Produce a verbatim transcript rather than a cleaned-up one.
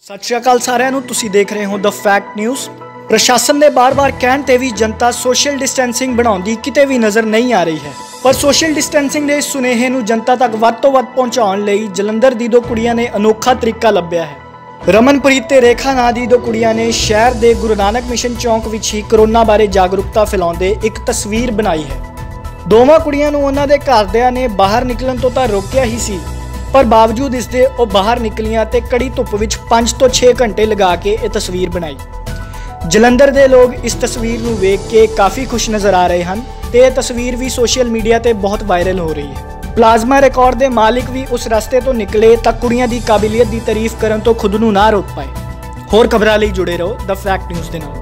ਸਤਿ ਸ਼੍ਰੀ ਅਕਾਲ ਸਾਰਿਆਂ ਨੂੰ। ਤੁਸੀਂ ਦੇਖ ਰਹੇ ਹੋ ਦ ਫੈਕਟ ਨਿਊਜ਼। ਪ੍ਰਸ਼ਾਸਨ ਦੇ ਬਾਰ-ਬਾਰ ਕਹਿਣ ਤੇ ਵੀ ਜਨਤਾ ਸੋਸ਼ਲ ਡਿਸਟੈਂਸਿੰਗ ਬਣਾਉਣ ਦੀ ਕਿਤੇ ਵੀ ਨਜ਼ਰ ਨਹੀਂ ਆ ਰਹੀ ਹੈ, ਪਰ ਸੋਸ਼ਲ ਡਿਸਟੈਂਸਿੰਗ ਦੇ ਇਸ ਸੁਨੇਹੇ ਨੂੰ ਜਨਤਾ ਤੱਕ ਵੱਧ ਤੋਂ ਵੱਧ ਪਹੁੰਚਾਉਣ ਲਈ ਜਲੰਧਰ ਦੀ ਦੋ ਕੁੜੀਆਂ ਨੇ ਅਨੋਖਾ ਤਰੀਕਾ ਲੱਭਿਆ ਹੈ। ਰਮਨਪ੍ਰੀਤ ਤੇ ਰੇਖਾ ਨਾਂ ਦੀ ਦੋ ਕੁੜੀਆਂ ਨੇ ਸ਼ਹਿਰ ਦੇ ਗੁਰੂ ਨਾਨਕ ਮਿਸ਼ਨ ਚੌਂਕ ਵਿੱਚ ਹੀ ਕਰੋਨਾ ਬਾਰੇ ਜਾਗਰੂਕਤਾ ਫੈਲਾਉਂਦੇ ਇੱਕ ਤਸਵੀਰ ਬਣਾਈ ਹੈ। ਦੋਵਾਂ ਕੁੜੀਆਂ ਨੂੰ ਉਹਨਾਂ ਦੇ ਘਰਦਿਆਂ ਨੇ ਬਾਹਰ ਨਿਕਲਣ ਤੋਂ ਤਾਂ ਰੋਕਿਆ ਹੀ ਸੀ, पर बावजूद इसके वो बाहर निकलियां ते कड़ी धुप विच पाँच तो छे घंटे लगा के ये तस्वीर बनाई। जलंधर दे लोग इस तस्वीर नूं वेख के काफ़ी खुश नज़र आ रहे हैं ते ये तस्वीर भी सोशल मीडिया ते बहुत वायरल हो रही है। प्लाज्मा रिकॉर्ड के मालिक भी उस रस्ते तो निकले तो कुड़ियां दी काबिलियत की तारीफ करन तो खुद नूं ना रोक पाए। होर खबरां लई जुड़े रहो द फैक्ट न्यूज़ दे नाल।